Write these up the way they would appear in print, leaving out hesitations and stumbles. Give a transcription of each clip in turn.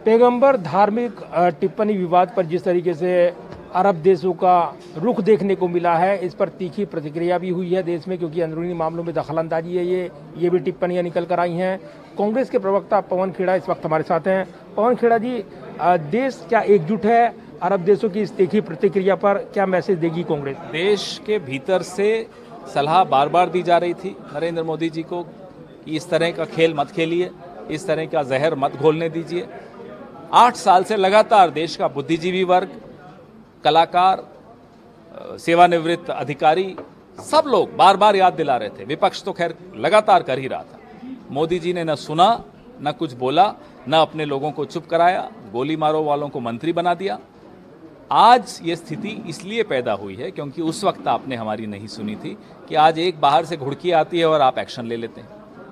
पैगंबर धार्मिक टिप्पणी विवाद पर जिस तरीके से अरब देशों का रुख देखने को मिला है, इस पर तीखी प्रतिक्रिया भी हुई है देश में, क्योंकि अंदरूनी मामलों में दखलंदाजी है ये भी टिप्पणियां निकल कर आई हैं। कांग्रेस के प्रवक्ता पवन खेड़ा इस वक्त हमारे साथ हैं। पवन खेड़ा जी, देश क्या एकजुट है अरब देशों की इस तीखी प्रतिक्रिया पर? क्या मैसेज देगी कांग्रेस? देश के भीतर से सलाह बार बार दी जा रही थी नरेंद्र मोदी जी को कि इस तरह का खेल मत खेलिए, इस तरह का जहर मत घोलने दीजिए। 8 साल से लगातार देश का बुद्धिजीवी वर्ग, कलाकार, सेवानिवृत्त अधिकारी, सब लोग बार बार याद दिला रहे थे। विपक्ष तो खैर लगातार कर ही रहा था। मोदी जी ने न सुना, न कुछ बोला, न अपने लोगों को चुप कराया, गोली मारो वालों को मंत्री बना दिया। आज ये स्थिति इसलिए पैदा हुई है क्योंकि उस वक्त आपने हमारी नहीं सुनी थी कि आज एक बाहर से घुड़की आती है और आप एक्शन ले लेते हैं।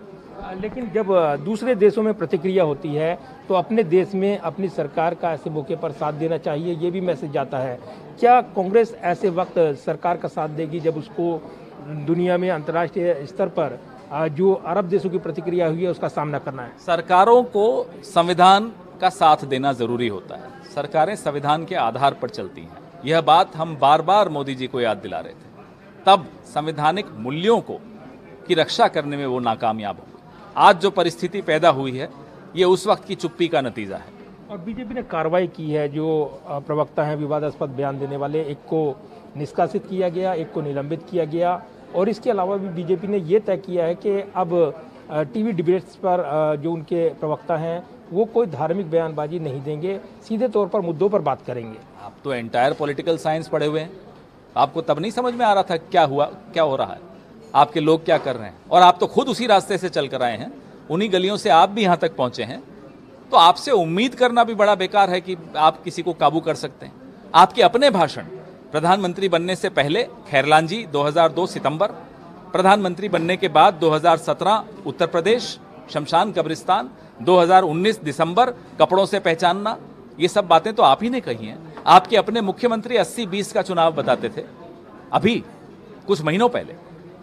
लेकिन जब दूसरे देशों में प्रतिक्रिया होती है तो अपने देश में अपनी सरकार का ऐसे मौके पर साथ देना चाहिए, ये भी मैसेज जाता है। क्या कांग्रेस ऐसे वक्त सरकार का साथ देगी जब उसको दुनिया में अंतर्राष्ट्रीय स्तर पर जो अरब देशों की प्रतिक्रिया हुई है उसका सामना करना है? सरकारों को संविधान का साथ देना जरूरी होता है। सरकारें संविधान के आधार पर चलती हैं। यह बात हम बार बार मोदी जी को याद दिला रहे थे। तब संवैधानिक मूल्यों को की रक्षा करने में वो नाकामयाब हो। आज जो परिस्थिति पैदा हुई है ये उस वक्त की चुप्पी का नतीजा है। और बीजेपी ने कार्रवाई की है। जो प्रवक्ता हैं विवादास्पद बयान देने वाले, एक को निष्कासित किया गया, एक को निलंबित किया गया। और इसके अलावा भी बीजेपी ने ये तय किया है कि अब टीवी डिबेट्स पर जो उनके प्रवक्ता हैं वो कोई धार्मिक बयानबाजी नहीं देंगे, सीधे तौर पर मुद्दों पर बात करेंगे। आप तो एंटायर पॉलिटिकल साइंस पढ़े हुए हैं, आपको तब नहीं समझ में आ रहा था क्या हुआ, क्या हो रहा है, आपके लोग क्या कर रहे हैं? और आप तो खुद उसी रास्ते से चल कर आए हैं, उन्हीं गलियों से आप भी यहाँ तक पहुंचे हैं। तो आपसे उम्मीद करना भी बड़ा बेकार है कि आप किसी को काबू कर सकते हैं। आपके अपने भाषण प्रधानमंत्री बनने से पहले खैरलान जी 2002 सितंबर, प्रधानमंत्री बनने के बाद 2017 उत्तर प्रदेश शमशान कब्रिस्तान, 2019 दिसंबर कपड़ों से पहचानना, ये सब बातें तो आप ही ने कही हैं। आपके अपने मुख्यमंत्री 80-20 का चुनाव बताते थे अभी कुछ महीनों पहले।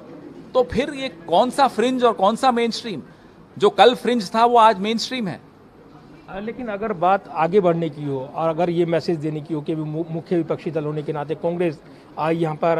तो फिर ये कौन सा फ्रिंज और कौन सा मेन स्ट्रीम? जो कल फ्रिंज था वो आज मेन स्ट्रीम है। लेकिन अगर बात आगे बढ़ने की हो और अगर ये मैसेज देने की हो कि मुख्य विपक्षी दल होने के नाते कांग्रेस यहाँ पर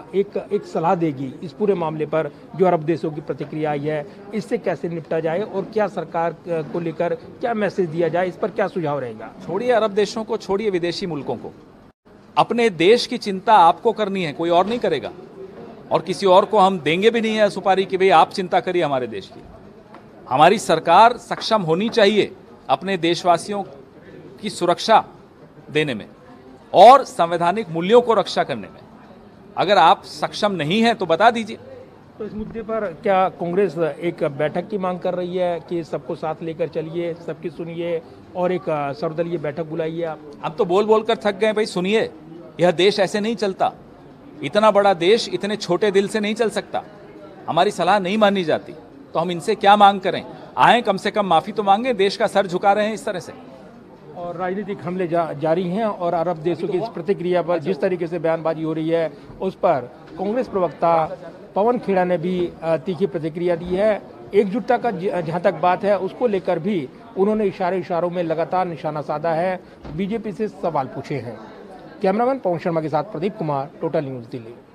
एक सलाह देगी इस पूरे मामले पर, जो अरब देशों की प्रतिक्रिया आई है, इससे कैसे निपटा जाए और क्या सरकार को लेकर क्या मैसेज दिया जाए, इस पर क्या सुझाव रहेगा? छोड़िए अरब देशों को, छोड़िए विदेशी मुल्कों को, अपने देश की चिंता आपको करनी है, कोई और नहीं करेगा। और किसी और को हम देंगे भी नहीं है सुपारी कि भाई आप चिंता करिए हमारे देश की। हमारी सरकार सक्षम होनी चाहिए अपने देशवासियों की सुरक्षा देने में और संवैधानिक मूल्यों को रक्षा करने में। अगर आप सक्षम नहीं हैं तो बता दीजिए। तो इस मुद्दे पर क्या कांग्रेस एक बैठक की मांग कर रही है कि सबको साथ लेकर चलिए, सबकी सुनिए और एक सर्वदलीय बैठक बुलाइए? आप तो बोल बोल कर थक गए भाई, सुनिए। यह देश ऐसे नहीं चलता। इतना बड़ा देश इतने छोटे दिल से नहीं चल सकता। हमारी सलाह नहीं मानी जाती तो हम इनसे क्या मांग करें? आए कम से कम माफी तो मांगे, देश का सर झुका रहे हैं इस तरह से। और राजनीतिक हमले जारी हैं और अरब देशों की इस प्रतिक्रिया पर जिस तरीके से बयानबाजी हो रही है उस पर कांग्रेस प्रवक्ता पवन खेड़ा ने भी तीखी प्रतिक्रिया दी है। एकजुटता का जहाँ तक बात है उसको लेकर भी उन्होंने इशारों में लगातार निशाना साधा है, बीजेपी से सवाल पूछे हैं। कैमरामैन पवन शर्मा के साथ प्रदीप कुमार, टोटल न्यूज़ दिल्ली।